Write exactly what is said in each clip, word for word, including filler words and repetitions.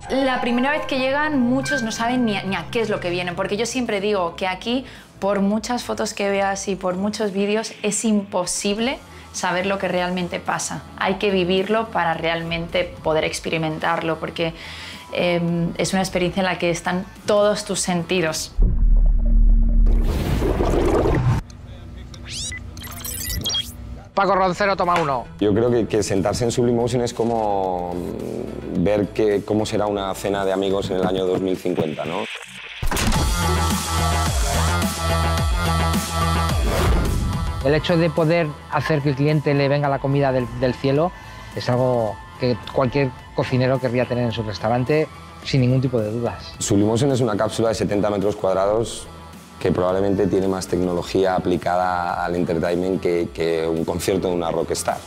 La primera vez que llegan, muchos no saben ni a, ni a qué es lo que vienen, porque yo siempre digo que aquí, por muchas fotos que veas y por muchos vídeos, es imposible saber lo que realmente pasa. Hay que vivirlo para realmente poder experimentarlo, porque eh, es una experiencia en la que están todos tus sentidos. Paco Roncero, toma uno. Yo creo que, que sentarse en Sublimotion es como ver que, cómo será una cena de amigos en el año dos mil cincuenta, ¿no? El hecho de poder hacer que el cliente le venga la comida del, del cielo es algo que cualquier cocinero querría tener en su restaurante sin ningún tipo de dudas. Sublimotion es una cápsula de setenta metros cuadrados que probablemente tiene más tecnología aplicada al entertainment que, que un concierto de una rockstar.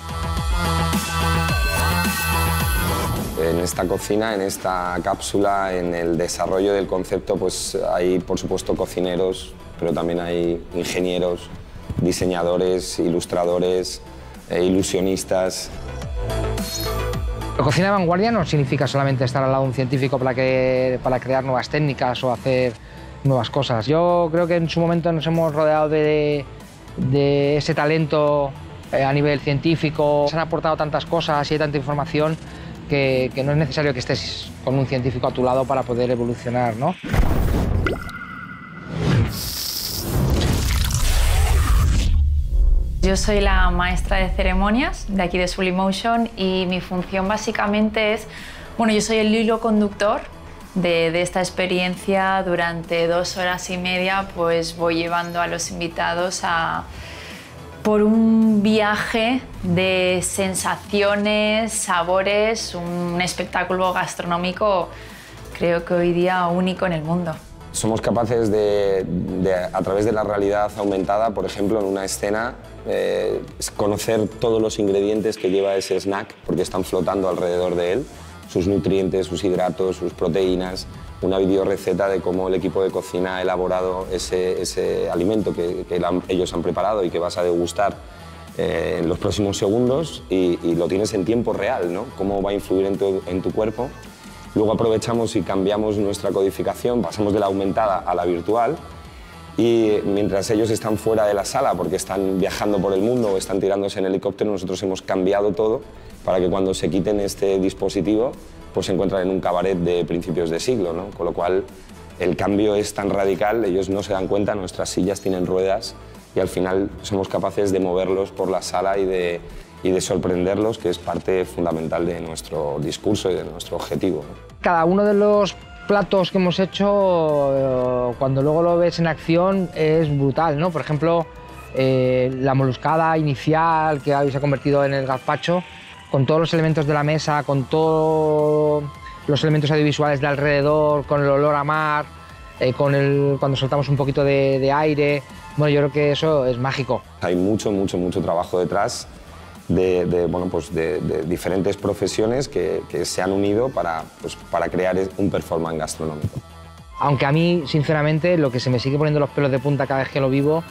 En esta cocina, en esta cápsula, en el desarrollo del concepto, pues hay, por supuesto, cocineros, pero también hay ingenieros, diseñadores, ilustradores, eh, ilusionistas. La cocina de vanguardia no significa solamente estar al lado de un científico para, que, para crear nuevas técnicas o hacer nuevas cosas. Yo creo que en su momento nos hemos rodeado de, de ese talento eh, a nivel científico. Se han aportado tantas cosas y hay tanta información que, que no es necesario que estés con un científico a tu lado para poder evolucionar, ¿no? Yo soy la maestra de ceremonias de aquí de Sublimotion y mi función básicamente es, bueno, yo soy el hilo conductor De, de esta experiencia. Durante dos horas y media pues voy llevando a los invitados a, por un viaje de sensaciones, sabores, un espectáculo gastronómico creo que hoy día único en el mundo. Somos capaces de, de a través de la realidad aumentada, por ejemplo, en una escena, eh, conocer todos los ingredientes que lleva ese snack porque están flotando alrededor de él, sus nutrientes, sus hidratos, sus proteínas, una videoreceta de cómo el equipo de cocina ha elaborado ese, ese alimento que, que la, ellos han preparado y que vas a degustar eh, en los próximos segundos y, y lo tienes en tiempo real, ¿no? Cómo va a influir en tu, en tu cuerpo. Luego aprovechamos y cambiamos nuestra codificación, pasamos de la aumentada a la virtual y mientras ellos están fuera de la sala porque están viajando por el mundo o están tirándose en helicóptero, nosotros hemos cambiado todo para que cuando se quiten este dispositivo pues se encuentran en un cabaret de principios de siglo, ¿no? Con lo cual el cambio es tan radical, ellos no se dan cuenta, nuestras sillas tienen ruedas y al final somos capaces de moverlos por la sala y de, y de sorprenderlos, que es parte fundamental de nuestro discurso y de nuestro objetivo, ¿no? Cada uno de los platos que hemos hecho, cuando luego lo ves en acción, es brutal, ¿no? Por ejemplo, eh, la moluscada inicial que se ha convertido en el gazpacho, con todos los elementos de la mesa, con todos los elementos audiovisuales de alrededor, con el olor a mar, eh, con el, cuando soltamos un poquito de, de aire. Bueno, yo creo que eso es mágico. Hay mucho, mucho, mucho trabajo detrás de, de, bueno, pues de, de diferentes profesiones que, que se han unido para, pues, para crear un performance gastronómico. Aunque a mí, sinceramente, lo que se me sigue poniendo los pelos de punta cada vez que lo vivo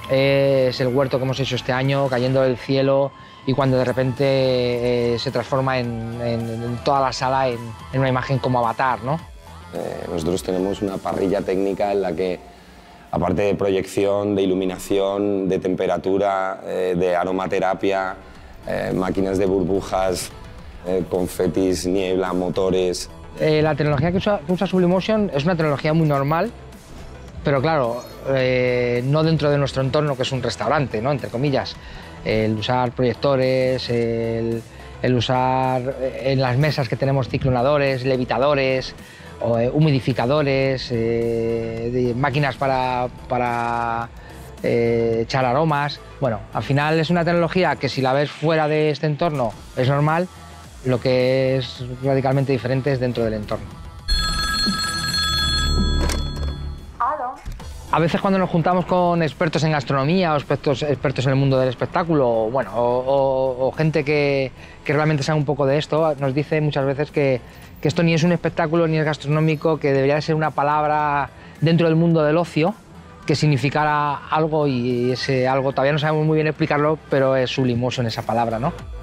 es el huerto que hemos hecho este año, cayendo del cielo, y cuando de repente eh, se transforma en, en, en toda la sala en, en una imagen como Avatar, ¿no? Eh, nosotros tenemos una parrilla técnica en la que, aparte de proyección, de iluminación, de temperatura, eh, de aromaterapia, eh, máquinas de burbujas, eh, confetis, niebla, motores... Eh, la tecnología que usa, que usa Sublimotion es una tecnología muy normal, pero claro, eh, no dentro de nuestro entorno, que es un restaurante, ¿no? Entre comillas. El usar proyectores, el, el usar en las mesas que tenemos ciclonadores, levitadores, o, eh, humidificadores, eh, de máquinas para, para eh, echar aromas. Bueno, al final es una tecnología que si la ves fuera de este entorno es normal, lo que es radicalmente diferente es dentro del entorno. A veces cuando nos juntamos con expertos en gastronomía o expertos, expertos en el mundo del espectáculo, bueno, o, o, o gente que, que realmente sabe un poco de esto, nos dice muchas veces que, que esto ni es un espectáculo ni es gastronómico, que debería ser una palabra dentro del mundo del ocio que significara algo, y ese algo todavía no sabemos muy bien explicarlo, pero es Sublimotion esa palabra, ¿no?